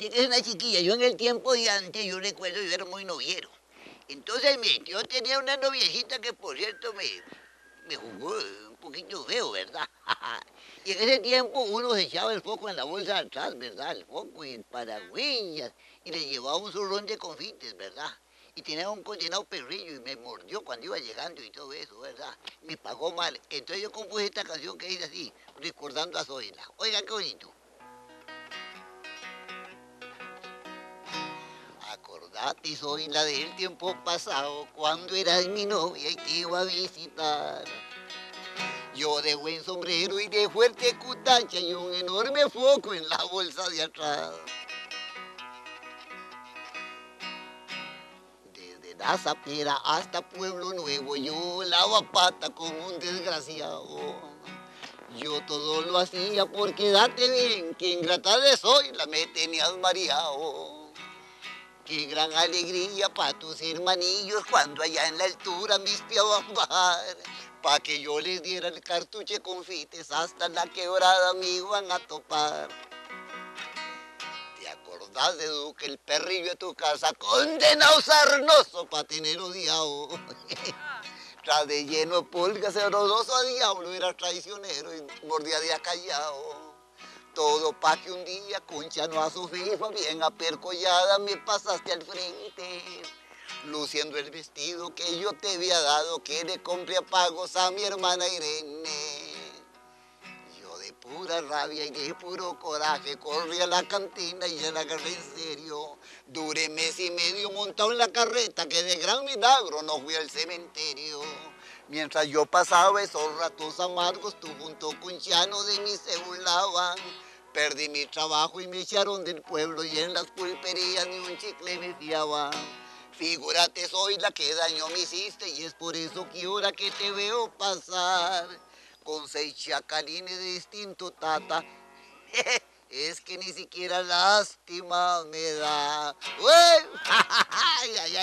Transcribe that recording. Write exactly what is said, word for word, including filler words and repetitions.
Dice que es una chiquilla. Yo en el tiempo de antes, yo recuerdo, yo era muy noviero. Entonces, mi yo tenía una noviecita que, por cierto, me, me jugó un poquito feo, ¿verdad? Y en ese tiempo uno se echaba el foco en la bolsa de atrás, ¿verdad? El foco y el paragüillas. Y le llevaba un zurrón de confites, ¿verdad? Y tenía un condenado perrillo y me mordió cuando iba llegando y todo eso, ¿verdad? Me pagó mal. Entonces yo compuse esta canción que dice así, recordando a Zoila. Oiga, qué bonito. Acordate, Zoila, del tiempo pasado, cuando eras mi novia y te iba a visitar. Yo de buen sombrero y de fuerte cutacha y un enorme foco en la bolsa de atrás. Desde la Zapera hasta Pueblo Nuevo yo lava pata como un desgraciado. Yo todo lo hacía por quedarte bien, que ingrata de Zoila me tenías mareado. Qué gran alegría pa' tus hermanillos cuando allá en la altura me espiaban bajar. Pa' que yo les diera el cartuche confites hasta la quebrada me iban a topar. ¿Te acordás de Duque, el perrillo de tu casa, condenado sarnoso pa' tener odiado? Tras de lleno de pulgas, horroroso a diablo, era traicionero y mordía de acallado. Todo pa' que un día, concha no a su FIFA, bien apercollada, me pasaste al frente. Luciendo el vestido que yo te había dado, que le compré a pagos a mi hermana Irene. Yo de pura rabia y de puro coraje corrí a la cantina y ya la agarré en serio. Duré mes y medio montado en la carreta, que de gran milagro no fui al cementerio. Mientras yo pasaba esos ratos amargos, tú junto con Chano de mí se burlaban. Perdí mi trabajo y me echaron del pueblo y en las pulperías ni un chicle me fiaban. Figúrate, soy la que daño me hiciste y es por eso que ahora que te veo pasar con seis chacalines de distinto tata, es que ni siquiera lástima me da. ¡Uy! ¡Ay, ay, ay!